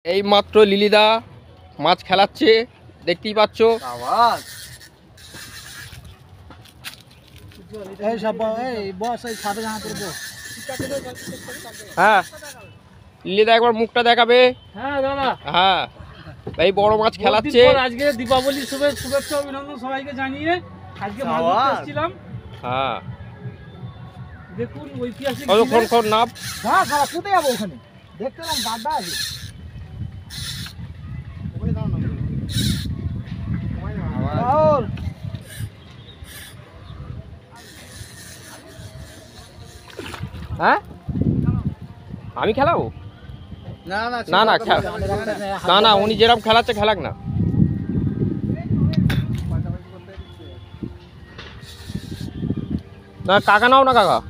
এই মাত্র লিলিদা মাছ খেলাচ্ছে, দেখতেই পাচ্ছ। হ্যাঁ লিলিদা একবার মুখটা দেখাবে। হ্যাঁ দাদা, হ্যাঁ এই বড় মাছ খেলাচ্ছে। আজকে দীপাবলির শুভেচ্ছা অভিনন্দন সবাইকে জানিয়ে আজকে মাছ ধরতে এসেছিলাম। হ্যাঁ দেখুন ঐতিহাসিক নাপ কোথায় যাবো, ওখানে দেখতে পেলাম গাড্ডা আছে। হ্যাঁ আমি খেলাবো না না না না, উনি যেরকম খেলাচ্ছে খেলাক না। না কাকা নাও না কাকা,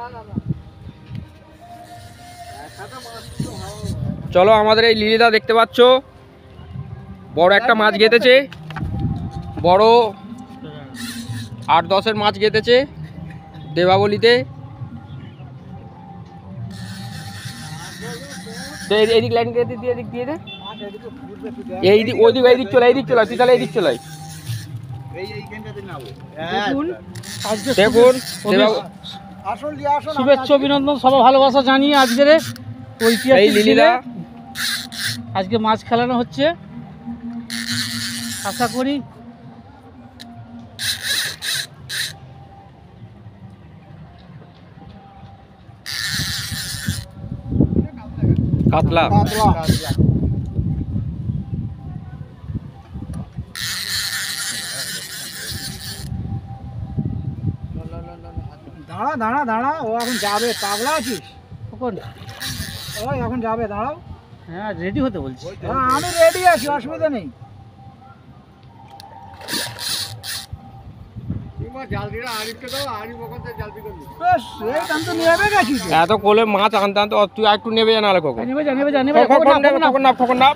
চলো। আমাদের এই লিলিদা দেখতে পাচ্ছ বড় একটা মাছ গেঁথেছে, বড় 8-10-এর মাছ গেঁথেছে দেবাবলিতে। এইদিক লাইন দিয়ে দিয়ে এদিক দিয়ে দে, এইদিক ওইদিক এইদিক চলে, এইদিক চলে, তুই তাহলে এইদিক চলে। দেখুন শুভেচ্ছা অভিনন্দন সবাই ভালোবাসা জানিয়ে আজকের ঐতিহাসিক লিলিদা আজকে মাছ খেলানো হচ্ছে। আশা করি কাতলা দাঁড়া দাঁড়া দাঁড়া, ও এখন যাবে। পাগলা আছিস? কখন ও এখন যাবে, দাঁড়াও। হ্যাঁ রেডি হতে বলছি। হ্যাঁ আমি রেডি আছি, অসুবিধা নেই। এত কোলে মাছ আনতে আনতে তুই একটু নেবে জানা কখন নেবে জানবে না।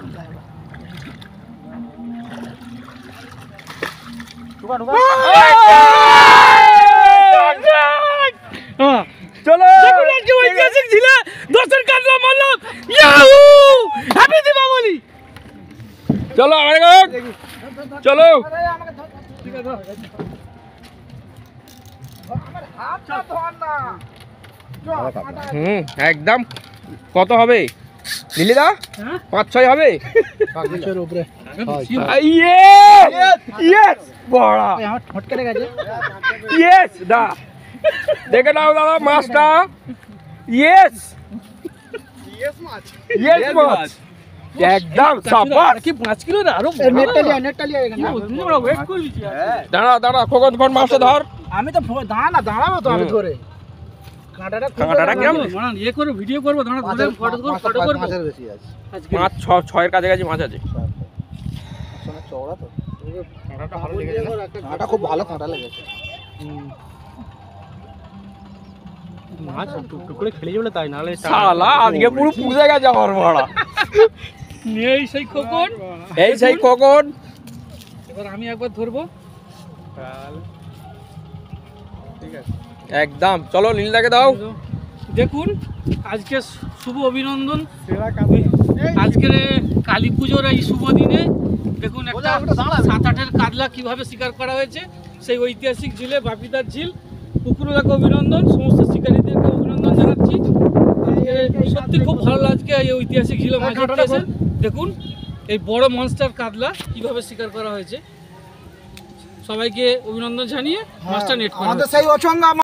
চলো ঐতিহাসিক ছিল 10-এর কাতলা মারলাম। Yahoo happy Deepavali. চলো আমার চলো। একদম কত হবে লিলিদা? 5-6 হবে। দেখে নাও দাদা মাছটা। ইয়েস মাছ একদম সাপাস। কি 5 কিলো না আরো দাঁড়া দাঁড়া, খোকন ফোন মাছটা ধর। আমি তো দাঁড়াবো তো, আমি ধরে কাঁটাটা কেমন ইয়ে করে ভিডিও করবো। দাঁড়া ফটো করবো। মাছ 6-এর কাছাকাছি মাছ আছে। চওড়া তো কাঁটাটা ভালো লেগেছে, কাঁটাটা খুব ভালো কাঁটা লেগেছে। মাছ টুকটুক করে খেলে যাবে তাই, নাহলে শালা আজকে পুরো পুড়ে গেছে আমার মারা। এই সেই খোকন, এই সেই খোকন। এবার আমি একবার ধরবো। ঠিক আছে একদম, চলো লিলিদাকে দাও। দেখুন আজকে শুভ অভিনন্দন আজকের কালী পুজোর এই শুভ দিনে। দেখুন একটা 7-8-এর কাতলা কিভাবে শিকার করা হয়েছে সেই ঐতিহাসিক ঝিলে, বাপিদার ঝিল। পুকুরওয়ালাকে অভিনন্দন, সমস্ত শিকারীদেরকে অভিনন্দন জানাচ্ছি। সত্যি খুব ভালো লাগছে এই ঐতিহাসিক ঝিলে মাছ ধরতে এসে। দেখুন এই বড় মনস্টার কাতলা কিভাবে শিকার করা হয়েছে। সবাইকে অভিনন্দন জানিয়ে মাছটা নেট করা।